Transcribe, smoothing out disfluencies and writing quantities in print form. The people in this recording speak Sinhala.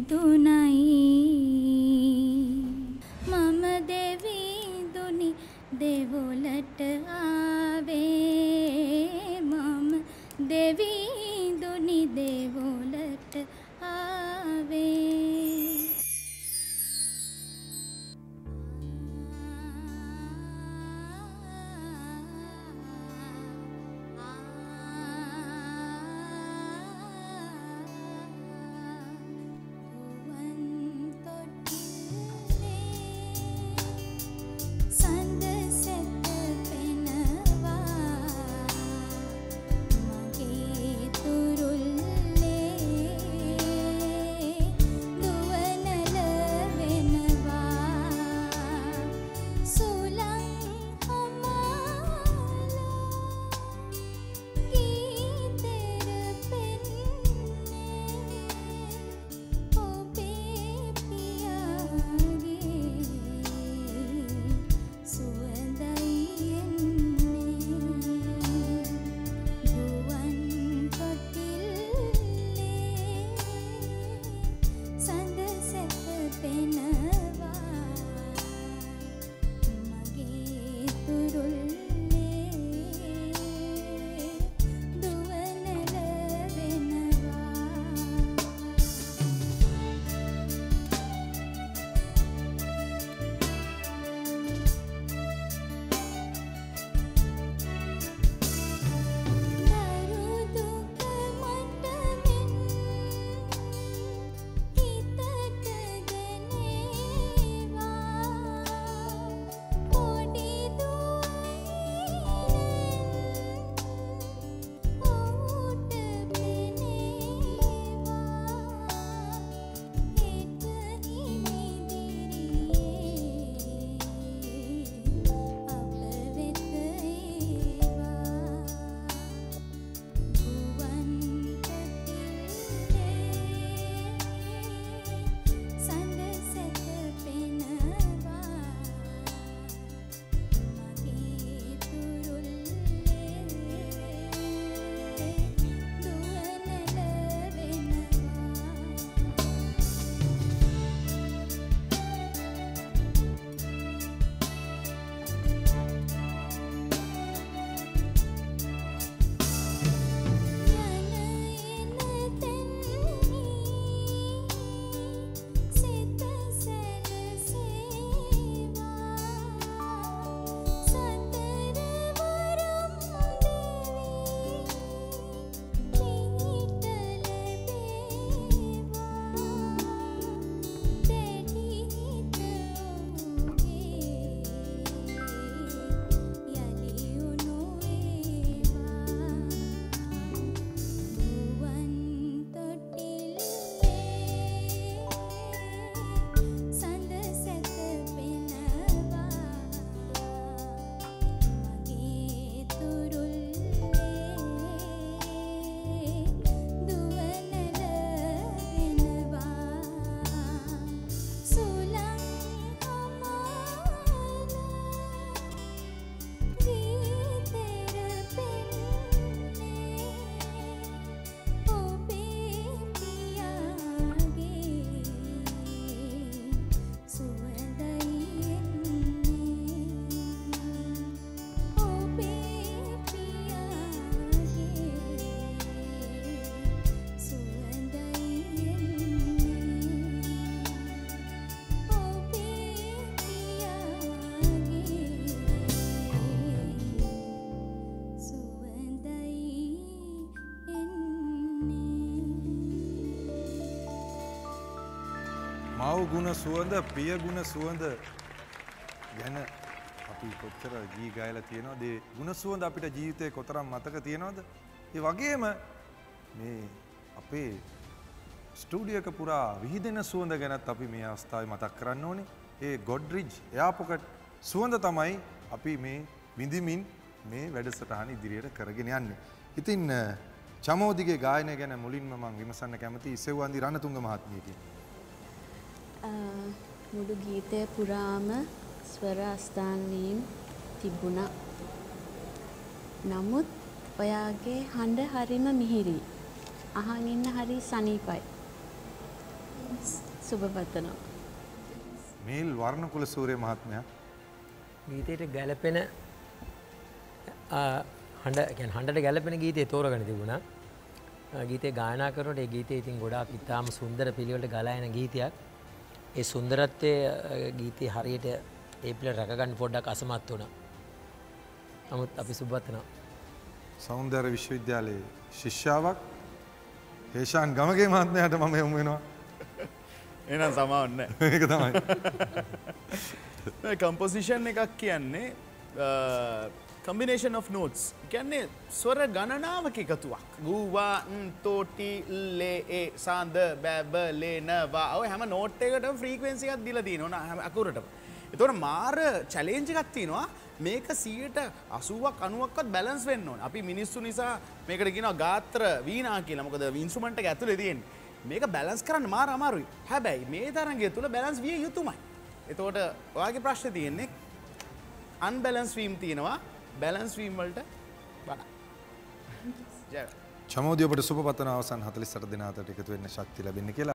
දුනයි මම දෙවිඳුනි දෙවොලට ආවේ මම දෙවිඳුනි දෙවොලට ආවේ මව් ගුණ සුවඳ පිය ගුණ සුවඳ ගැන අපි කොච්චර ගී ගයලා තියෙනවද? ඒ ගුණ සුවඳ අපිට ජීවිතේ කොතරම් මතක තියෙනවද? ඒ වගේම මේ අපේ ස්ටුඩියෝ එක පුරා විහිදෙන සුවඳ ගැනත් අපි මේ අවස්ථාවේ මතක් කරන්න ඕනේ. ඒ ගොඩ්රිජ් එයාපොකට් සුවඳ තමයි අපි මේ විඳිමින් මේ වැඩසටහන ඉදිරියට කරගෙන යන්නේ. ඉතින් චමෝදිගේ ගායනය ගැන මුලින්ම මම විමසන්න කැමතියි ඉසෙව්වන්දි රණතුංග මහත්මියගෙන්. මුළු ගීතය පුරාම ස්වර අස්ථාන වීම තිබුණා. නමුත් ඔයාගේ හඬ හරිම මිහිරි. අහන් ඉන්න හරි සනීපයි. සුබ පතනවා. මේල් වර්ණකුල සූරිය මහත්මයා ගීතයට ගැලපෙන හඬට ගැලපෙන ගීතේ තෝරගෙන තිබුණා. ගීතේ ගායනා කරනකොට ඒ ගීතේ ඉතින් ගොඩාක් ඉතාම සුන්දර පිළිවෙලට ගලා යන ගීතයක්. ඒ සුන්දරත්වයේ ගීතේ හරියට ඒ පිළ රැකගන්න පොඩ්ඩක් අසමත් වුණා. නමුත් අපි සුබවතනවා. සෞන්දර්ය විශ්වවිද්‍යාලයේ ශිෂ්‍යාවක් හේෂාන් ගමගේ මහත්මයාට මම යොමු වෙනවා. එහෙනම් සමාවන්න. ඒක තමයි. කම්පොසිෂන් එකක් කියන්නේ combination of notes. කියන්නේ ස්වර ගණනාවක එකතුවක්. ගුවා තෝටි ලේ ඒ සාන්ද බැබ ලේ නවා. ඔය හැම නෝට් එකකටම ෆ්‍රීකවෙන්සි එකක් දීලා තියෙනවා හැම අකුරටම. ඒතකොට මාර චැලෙන්ජ් එකක් තියෙනවා. මේක 80ක් 90ක්වත් බැලන්ස් වෙන්න ඕන. අපි මිනිස්සු නිසා මේකට කියනවා ගාත්‍ර වීණා කියලා. මොකද ඉන්ස්ට්‍රුමන්ට් එක ඇතුලේ තියෙන්නේ. මේක බැලන්ස් කරන්න මාර අමාරුයි. හැබැයි මේ තරංගය තුල බැලන්ස් විය යුතුමයි. එතකොට ඔයාගේ ප්‍රශ්නේ තියෙන්නේ අන්බැලන්ස් වීම තියෙනවා. බැලන්ස් වීම වලට වඩා. ජය. චමෝදී ඔබට සුබ පතන අවසන් 48 දින අතරට එකතු වෙන්න ශක්තිය ලැබෙන්න කියලා